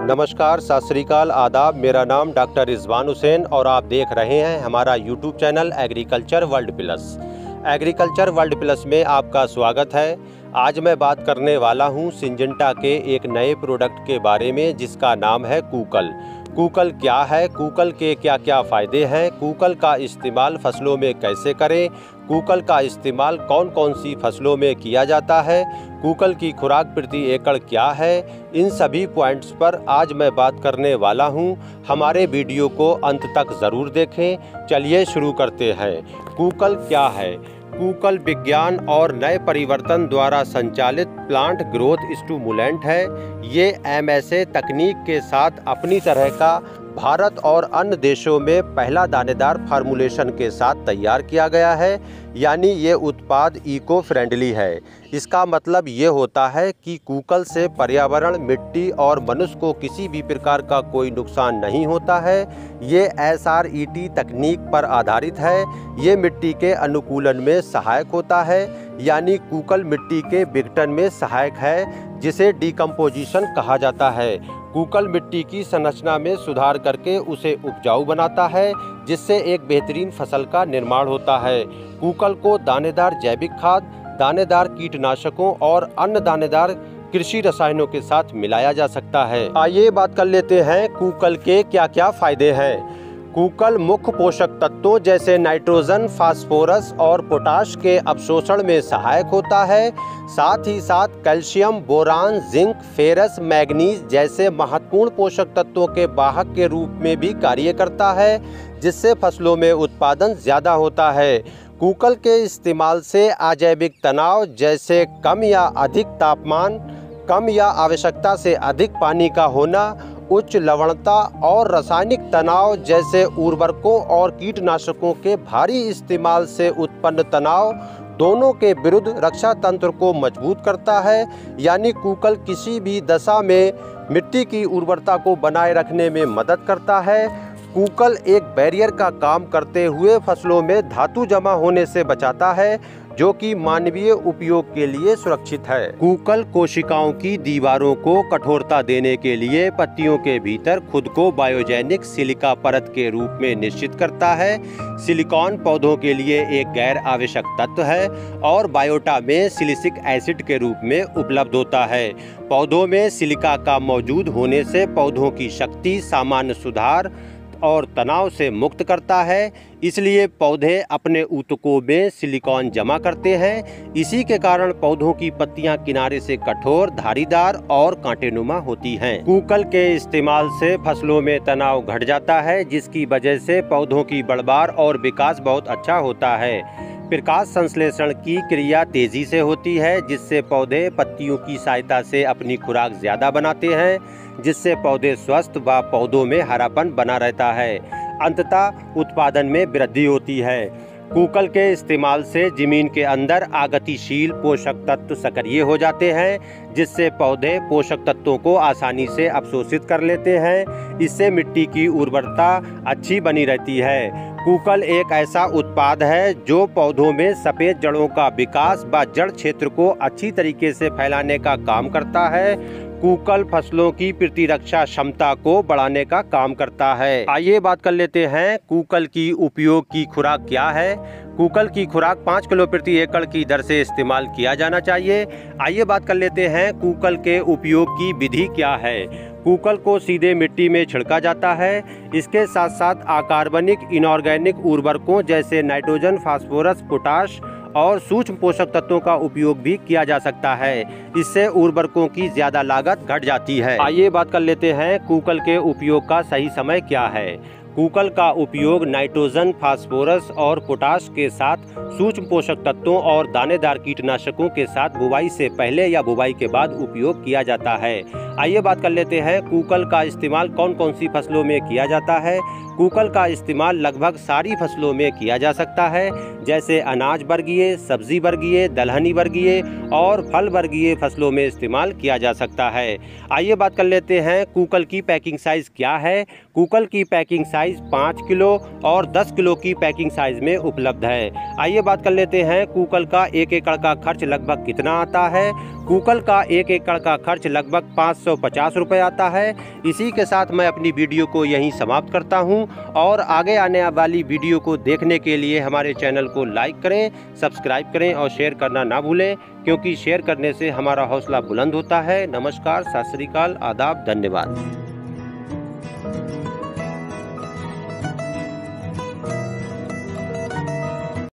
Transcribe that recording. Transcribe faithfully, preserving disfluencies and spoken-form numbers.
नमस्कार, सत श्री अकाल, आदाब। मेरा नाम डॉक्टर रिजवान हुसैन और आप देख रहे हैं हमारा YouTube channel agriculture world plus. Agriculture world plus में आपका स्वागत है। आज मैं बात करने वाला हूं सिंजेंटा के एक नए प्रोडक्ट के बारे में जिसका नाम है कूकल। कूकल क्या है, कूकल के क्या क्या फ़ायदे हैं, कूकल का इस्तेमाल फसलों में कैसे करें, कूकल का इस्तेमाल कौन कौन सी फसलों में किया जाता है, कूकल की खुराक प्रति एकड़ क्या है, इन सभी पॉइंट्स पर आज मैं बात करने वाला हूं। हमारे वीडियो को अंत तक ज़रूर देखें। चलिए शुरू करते हैं। कूकल क्या है? कूकल विज्ञान और नए परिवर्तन द्वारा संचालित प्लांट ग्रोथ स्टिमुलेंट है। ये एम एस ए तकनीक के साथ अपनी तरह का भारत और अन्य देशों में पहला दानेदार फार्मूलेशन के साथ तैयार किया गया है, यानी ये उत्पाद इको फ्रेंडली है। इसका मतलब ये होता है कि कूकल से पर्यावरण, मिट्टी और मनुष्य को किसी भी प्रकार का कोई नुकसान नहीं होता है। ये एस आर ई टी तकनीक पर आधारित है। ये मिट्टी के अनुकूलन में सहायक होता है, यानी कूकल मिट्टी के विघटन में सहायक है, जिसे डिकम्पोजिशन कहा जाता है। कूकल मिट्टी की संरचना में सुधार करके उसे उपजाऊ बनाता है, जिससे एक बेहतरीन फसल का निर्माण होता है। कूकल को दानेदार जैविक खाद, दानेदार कीटनाशकों और अन्य दानेदार कृषि रसायनों के साथ मिलाया जा सकता है। आइए बात कर लेते हैं कूकल के क्या क्या फायदे हैं। कूकल मुख्य पोषक तत्वों जैसे नाइट्रोजन, फास्फोरस और पोटाश के अवशोषण में सहायक होता है। साथ ही साथ calcium, boron, zinc, ferrous, manganese जैसे महत्वपूर्ण पोषक तत्वों के वाहक के रूप में भी कार्य करता है, जिससे फसलों में उत्पादन ज़्यादा होता है। कूकल के इस्तेमाल से अजैविक तनाव जैसे कम या अधिक तापमान, कम या आवश्यकता से अधिक पानी का होना, उच्च लवणता और रासायनिक तनाव जैसे उर्वरकों और कीटनाशकों के भारी इस्तेमाल से उत्पन्न तनाव, दोनों के विरुद्ध रक्षा तंत्र को मजबूत करता है। यानी कूकल किसी भी दशा में मिट्टी की उर्वरता को बनाए रखने में मदद करता है। कूकल एक बैरियर का काम करते हुए फसलों में धातु जमा होने से बचाता है, जो कि मानवीय उपयोग के लिए सुरक्षित है। कूकल कोशिकाओं की दीवारों को कठोरता देने के लिए पत्तियों के भीतर खुद को बायोजेनिक सिलिका परत के रूप में निश्चित करता है। सिलिकॉन पौधों के लिए एक गैर आवश्यक तत्व है और बायोटा में सिलिसिक एसिड के रूप में उपलब्ध होता है। पौधों में सिलिका का मौजूद होने से पौधों की शक्ति, सामान्य सुधार और तनाव से मुक्त करता है, इसलिए पौधे अपने ऊतकों में सिलिकॉन जमा करते हैं। इसी के कारण पौधों की पत्तियां किनारे से कठोर, धारीदार और कांटेनुमा होती हैं। कूकल के इस्तेमाल से फसलों में तनाव घट जाता है, जिसकी वजह से पौधों की बढ़वार और विकास बहुत अच्छा होता है। प्रकाश संश्लेषण की क्रिया तेजी से होती है, जिससे पौधे पत्तियों की सहायता से अपनी खुराक ज्यादा बनाते हैं, जिससे पौधे स्वस्थ व पौधों में हरापन बना रहता है। अंततः उत्पादन में वृद्धि होती है। कूकल के इस्तेमाल से जमीन के अंदर अगतिशील पोषक तत्व सक्रिय हो जाते हैं, जिससे पौधे पोषक तत्वों को आसानी से अवशोषित कर लेते हैं। इससे मिट्टी की उर्वरता अच्छी बनी रहती है। कूकल एक ऐसा उत्पाद है जो पौधों में सफ़ेद जड़ों का विकास व जड़ क्षेत्र को अच्छी तरीके से फैलाने का काम करता है। कूकल फसलों की प्रतिरक्षा क्षमता को बढ़ाने का काम करता है। आइए बात कर लेते हैं कूकल की उपयोग की खुराक क्या है। कूकल की खुराक पाँच किलो प्रति एकड़ की दर से इस्तेमाल किया जाना चाहिए। आइए बात कर लेते हैं कूकल के उपयोग की विधि क्या है। कूकल को सीधे मिट्टी में छिड़का जाता है। इसके साथ साथ अकार्बनिक, इनऑर्गेनिक उर्वरकों जैसे नाइट्रोजन, फास्फोरस, पोटाश और सूक्ष्म पोषक तत्वों का उपयोग भी किया जा सकता है। इससे उर्वरकों की ज्यादा लागत घट जाती है। आइए बात कर लेते हैं कूकल के उपयोग का सही समय क्या है। कूकल का उपयोग नाइट्रोजन, फास्फोरस और पोटाश के साथ सूक्ष्म पोषक तत्वों और दानेदार कीटनाशकों के साथ बुवाई से पहले या बुवाई के बाद उपयोग किया जाता है। आइए बात कर लेते हैं कूकल का इस्तेमाल कौन कौन सी फसलों में किया जाता है। कूकल का इस्तेमाल लगभग सारी फसलों में किया जा सकता है, जैसे अनाज वर्गीय, सब्जी वर्गीय, दलहनी वर्गीय और फल वर्गीय फसलों में इस्तेमाल किया जा सकता है। आइए बात कर लेते हैं कूकल की पैकिंग साइज क्या है। कूकल की पैकिंग साइज साइज़ पाँच किलो और दस किलो की पैकिंग साइज़ में उपलब्ध है। आइए बात कर लेते हैं कूकल का एक एकड़ का खर्च लगभग कितना आता है। कूकल का एक एकड़ का खर्च लगभग पाँच सौ पचास रुपये आता है। इसी के साथ मैं अपनी वीडियो को यहीं समाप्त करता हूं और आगे आने वाली वीडियो को देखने के लिए हमारे चैनल को लाइक करें, सब्सक्राइब करें और शेयर करना ना भूलें, क्योंकि शेयर करने से हमारा हौसला बुलंद होता है। नमस्कार, सत श्री अकाल, आदाब, धन्यवाद।